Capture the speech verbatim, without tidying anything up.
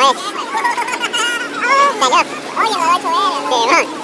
Oye. Se cayó. Oye, me lo ha hecho él. Sí, man.